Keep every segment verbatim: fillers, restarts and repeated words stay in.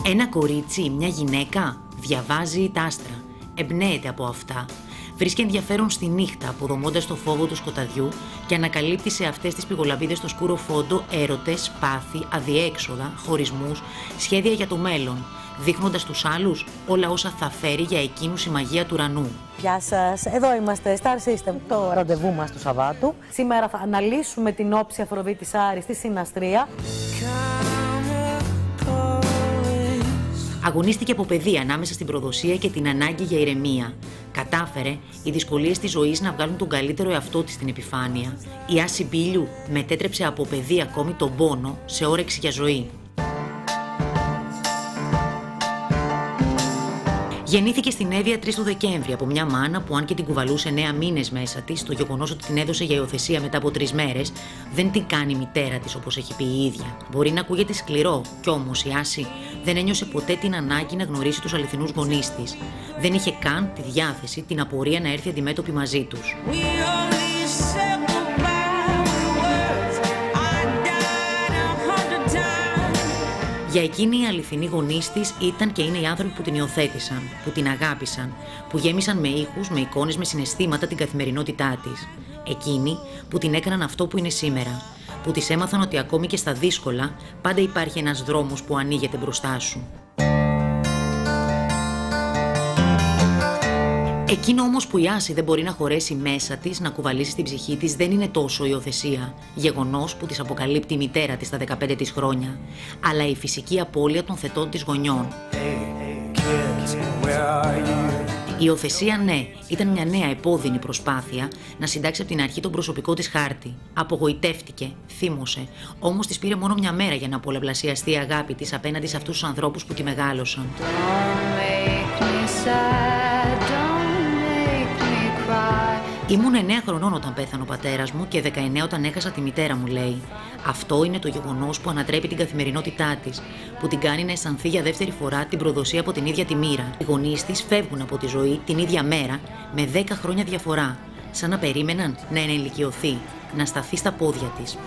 Ένα κορίτσι, μια γυναίκα, διαβάζει τα άστρα, εμπνέεται από αυτά. Βρίσκει ενδιαφέρον στη νύχτα, αποδομώντας το φόβο του σκοταδιού και ανακαλύπτει σε αυτές τις πηγολαβίδες στο σκούρο φόντο έρωτες, πάθη, αδιέξοδα, χωρισμούς, σχέδια για το μέλλον, δείχνοντας στους άλλους όλα όσα θα φέρει για εκείνους η μαγεία του ουρανού. Γεια σας, εδώ είμαστε, Star System, το ραντεβού μας του Σαββάτου. Σήμερα θα αναλύσουμε την όψη Αφροδίτης Άρης στη Συναστρία. Αγωνίστηκε από παιδί ανάμεσα στην προδοσία και την ανάγκη για ηρεμία. Κατάφερε οι δυσκολίες της ζωής να βγάλουν τον καλύτερο εαυτό της στην επιφάνεια. Η Άση Μπίλιου μετέτρεψε από παιδί ακόμη τον πόνο σε όρεξη για ζωή. Γεννήθηκε στην Εύβοια τρεις του Δεκέμβρη από μια μάνα που, αν και την κουβαλούσε εννέα μήνες μέσα της, το γεγονός ότι την έδωσε για υιοθεσία μετά από τρεις μέρες δεν την κάνει μητέρα της, όπως έχει πει η ίδια. Μπορεί να ακούγεται σκληρό, κι όμως η Άση δεν ένιωσε ποτέ την ανάγκη να γνωρίσει τους αληθινούς γονείς της. Δεν είχε καν τη διάθεση, την απορία να έρθει αντιμέτωπη μαζί τους. Για εκείνη οι αληθινοί γονείς της ήταν και είναι οι άνθρωποι που την υιοθέτησαν, που την αγάπησαν, που γέμισαν με ήχους, με εικόνες, με συναισθήματα την καθημερινότητά της. Εκείνοι που την έκαναν αυτό που είναι σήμερα, που της έμαθαν ότι ακόμη και στα δύσκολα πάντα υπάρχει ένας δρόμος που ανοίγεται μπροστά σου. Εκείνο όμως που η Άση δεν μπορεί να χωρέσει μέσα της, να κουβαλήσει στην ψυχή της, δεν είναι τόσο η υιοθεσία, γεγονός που της αποκαλύπτει η μητέρα της στα δεκαπέντε της χρόνια, αλλά η φυσική απώλεια των θετών της γονιών. Η υιοθεσία, ναι, ήταν μια νέα επώδυνη προσπάθεια να συντάξει από την αρχή τον προσωπικό της χάρτη. Απογοητεύτηκε, θύμωσε, όμως της πήρε μόνο μια μέρα για να πολλαπλασιαστεί η αγάπη της απέναντι σε αυτούς τους ανθρώπους που τη μεγάλωσαν. Ήμουν εννέα χρονών όταν πέθανε ο πατέρας μου και δεκαεννέα όταν έχασα τη μητέρα μου, λέει. Αυτό είναι το γεγονός που ανατρέπει την καθημερινότητά της, που την κάνει να αισθανθεί για δεύτερη φορά την προδοσία από την ίδια τη μοίρα. Οι γονείς της φεύγουν από τη ζωή την ίδια μέρα, με δέκα χρόνια διαφορά, σαν να περίμεναν να ενηλικιωθεί, να σταθεί στα πόδια της.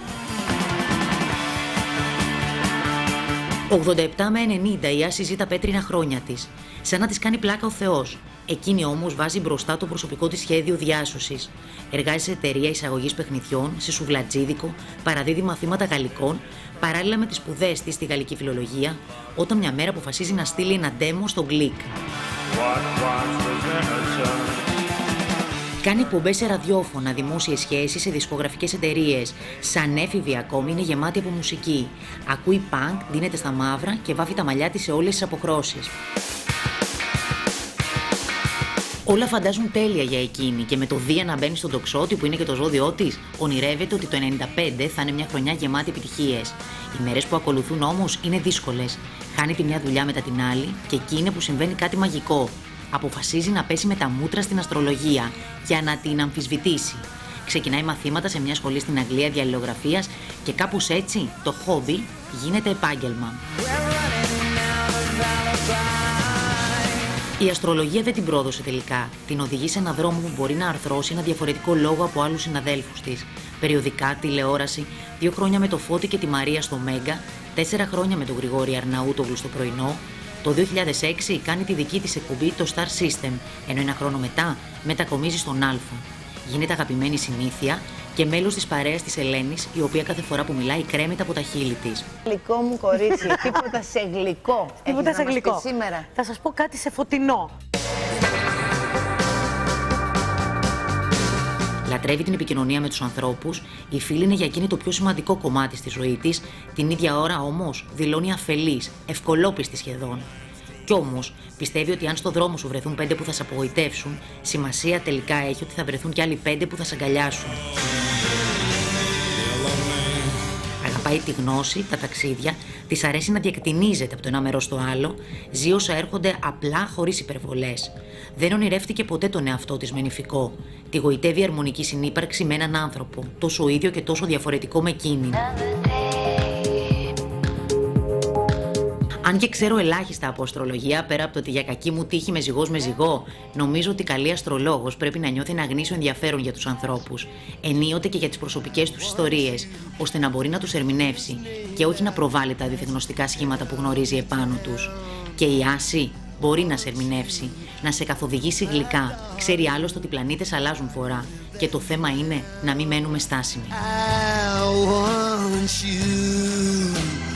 ογδόντα επτά με ενενήντα η Άση ζει τα πέτρινα χρόνια της, σαν να της κάνει πλάκα ο Θεός. Εκείνη όμως βάζει μπροστά το προσωπικό της σχέδιο διάσωσης. Εργάζεται σε εταιρεία εισαγωγής παιχνιδιών, σε σουβλατζίδικο, παραδίδει μαθήματα γαλλικών, παράλληλα με τις σπουδές της στη γαλλική φιλολογία, όταν μια μέρα αποφασίζει να στείλει ένα demo στο Γκλικ. Κάνει εκπομπές σε ραδιόφωνα, δημόσιες σχέσεις, σε δισκογραφικές εταιρείες. Σαν έφηβη ακόμη είναι γεμάτη από μουσική. Ακούει πανκ, δίνεται στα μαύρα και βάφει τα μαλλιά της σε όλες τις αποχρώσεις. Όλα φαντάζουν τέλεια για εκείνη και με το Δία να μπαίνει στον τοξότη που είναι και το ζώδιό της, ονειρεύεται ότι το ενενήντα πέντε θα είναι μια χρονιά γεμάτη επιτυχίες. Οι μέρες που ακολουθούν όμως είναι δύσκολες. Χάνει τη μια δουλειά μετά την άλλη και εκεί είναι που συμβαίνει κάτι μαγικό. Αποφασίζει να πέσει με τα μούτρα στην αστρολογία για να την αμφισβητήσει. Ξεκινάει μαθήματα σε μια σχολή στην Αγγλία διαλληλογραφίας και κάπως έτσι το χόμπι γίνεται επάγγελμα. Η αστρολογία δεν την πρόδωσε τελικά. Την οδηγεί σε έναν δρόμο που μπορεί να αρθρώσει ένα διαφορετικό λόγο από άλλους συναδέλφους της. Περιοδικά, τηλεόραση, δύο χρόνια με το Φώτη και τη Μαρία στο Μέγκα, τέσσερα χρόνια με τον Γρηγόρη Αρναούτογλου στο Πρωινό. Το δύο χιλιάδες έξι κάνει τη δική της εκπομπή το Star System, ενώ ένα χρόνο μετά μετακομίζει στον Άλφα. Γίνεται αγαπημένη συνήθεια και μέλος της παρέας της Ελένης, η οποία κάθε φορά που μιλάει κρέμεται από τα χείλη της. Γλυκό μου κορίτσι, τίποτα σε γλυκό. Τίποτα σε γλυκό. Σήμερα. Θα σας πω κάτι σε φωτεινό. Λατρεύει την επικοινωνία με τους ανθρώπους, η φίλη είναι για εκείνη το πιο σημαντικό κομμάτι στη ζωή της, την ίδια ώρα όμως δηλώνει αφελής, ευκολόπιστη σχεδόν. Κι όμως πιστεύει ότι αν στο δρόμο σου βρεθούν πέντε που θα σε απογοητεύσουν, σημασία τελικά έχει ότι θα βρεθούν κι άλλοι πέντε που θα σε αγκαλιάσουν. Αγαπάει τη γνώση, τα ταξίδια, της αρέσει να διακτηνίζεται από το ένα μέρος στο άλλο, ζει όσα έρχονται απλά χωρίς υπερβολές. Δεν ονειρεύτηκε ποτέ τον εαυτό της με νηφικό. Τη γοητεύει η αρμονική συνύπαρξη με έναν άνθρωπο, τόσο ίδιο και τόσο διαφορετικό με εκείνη. Αν και ξέρω ελάχιστα από αστρολογία, πέρα από το ότι για κακή μου τύχη με ζυγός με ζυγό, νομίζω ότι καλή αστρολόγος πρέπει να νιώθει ένα γνήσιο ενδιαφέρον για τους ανθρώπους, ενίοτε και για τις προσωπικές τους ιστορίες, ώστε να μπορεί να τους ερμηνεύσει και όχι να προβάλλει τα δυθεγνωστικά σχήματα που γνωρίζει επάνω τους. Και η Άση μπορεί να σε ερμηνεύσει, να σε καθοδηγήσει γλυκά. Ξέρει άλλωστε ότι οι πλανήτες αλλάζουν φορά. Και το θέμα είναι να μην μένουμε στάσιμοι. I want you.